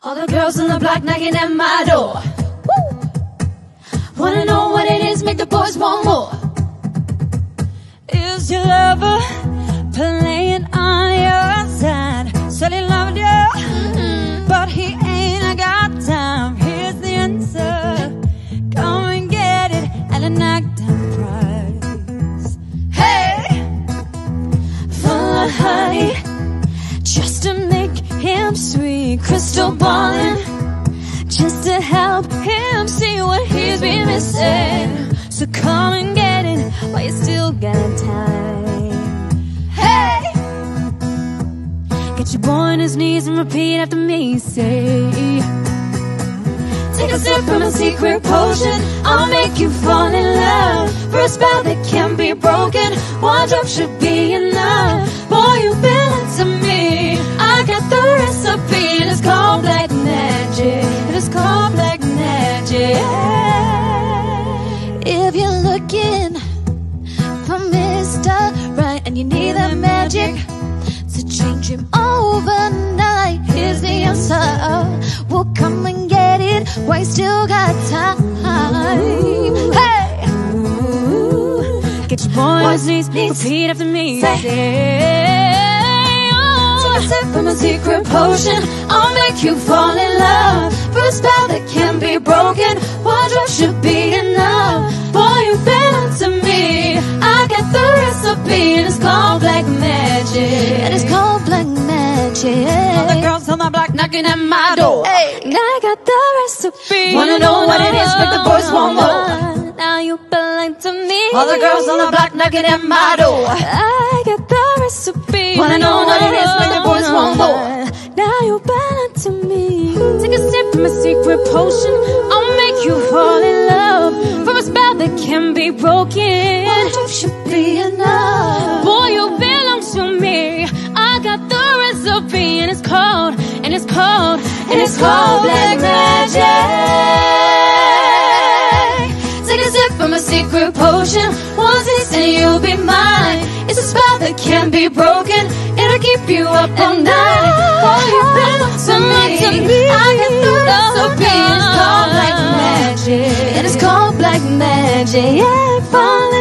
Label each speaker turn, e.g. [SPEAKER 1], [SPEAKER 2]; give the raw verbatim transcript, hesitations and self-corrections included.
[SPEAKER 1] All the girls on the block knocking at my door. Woo! Wanna know what it is, make the boys want more.
[SPEAKER 2] Is your lover playing on your side? Said he loved you, mm-hmm. but he ain't got time. Here's the answer: come and get it at a knockdown price. Hey, full of honey, just to make him sweet. Crystal balling, just to help him see what he's been missing. So come and get it while you still got time. Hey, get your boy on his knees and repeat after me. Say, take a sip from a secret potion, I'll make you fall in love. For a spell that can't be broken, one drop should be enough. Boy, you belong to me, I got the recipe, and it's called black magic. It is called black magic. If you're looking for Mister Right and you need that magic to change him overnight, here's the answer: we'll come and get it while you still got time. Hey, get your boy on his knees, repeat after me. Say, take a sip from a secret potion, I'll make you fall in love. For a spell that can't be broken, one drop should be enough. Boy, you belong to me, I got the recipe, and it's called black magic. And it's called black magic. All the girls on the block knocking at my door. Hey, and I got the recipe. Wanna know what it is, make the boys want more. Now you belong to me. All the girls on the block knocking at my door. I got the recipe. Wanna know what it is, make the boys want more. Now you belong to me. Take a sip from a secret potion, I'll make you fall in love. From a spell that can be broken, one drop should be enough. Boy, you belong to me, I got the recipe, and it's called, and it's called, and it's called black magic. Take a sip from a secret potion, one taste and you'll be mine. It's a spell that can't be broken, it'll keep you up all night. Boy, you belong to me, I got the recipe, and it's called black magic. And it's called black magic. Yeah, fun.